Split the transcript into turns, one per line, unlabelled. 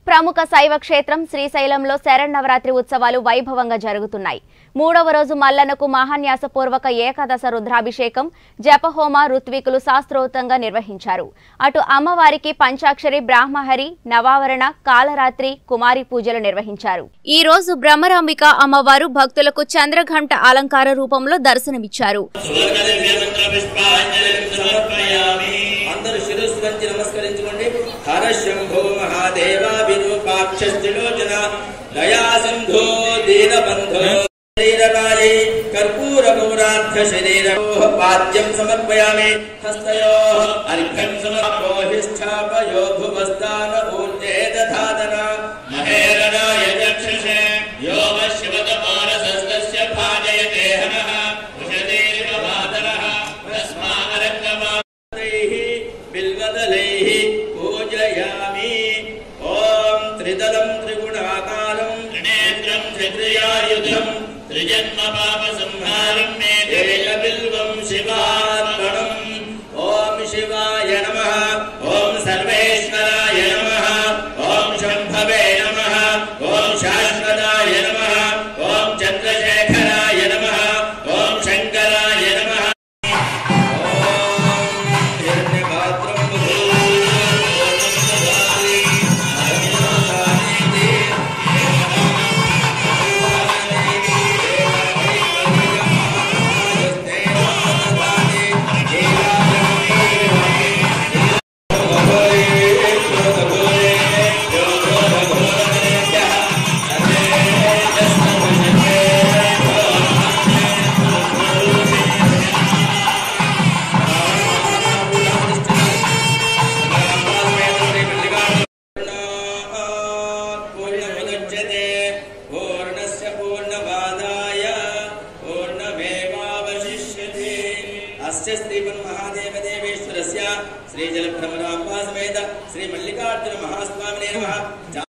ప్రముఖ శైవ క్షేత్రం శ్రీశైలంలో శరన్నవరాత్రి ఉత్సవాలు వైభవంగా జరుగుతున్నాయి. మూడవ రోజు మల్లన్నకు మహాన్యాసపూర్వక ఏకాదశ రుద్రాభిషేకం, జపహోమ, ఋత్వికులు శాస్త్రోక్తంగా నిర్వహించారు. అటు అమ్మవారికి పంచాక్షరి, బ్రాహ్మహరి, నవావరణ, కాలరాత్రి, కుమారి పూజలు నిర్వహించారు. ఈ రోజు బ్రహ్మరాంబిక అమ్మవారు భక్తులకు చంద్రఘంట అలంకార రూపంలో దర్శనమిచ్చారు.
हर शंभो महादेवा विरूपाक्षस्त्रिलोचन दया सिंधो दीनबंधो शरीरकाली कर्पूर गौराध्य शरीरो पाद्यं समर्पयामि हस्तयोः अर्घ्यं समर्पयोहिष्ठापयो भुवस्तान ऊर्जे दधातना महेरणाय चक्षुषे यो वश्यवतमानसस्तस्य भाजयते हनः उषतीर्वमातरः तस्मारङ्गमात्रैः बिल्वदलैः पूजयामि। ओम त्रिदलं त्रिगुणाकारं त्रिनेत्रं त्रिक्रियायुधं त्रिजन्म पाप संहारं मे देय बिल्वं शिवार्पणम्। ओम शिवाय नमः, ओम सर्वेश्वराय नमः, ओम शंभवे नमः, ओम शाश्वताय नमः, ओम चंद्रशेखराय नमः, ओम शंकराय नमः। श्री जलभ्रमराम्बा समेत श्री मल्लिकार्जुन महास्वामिने नमः।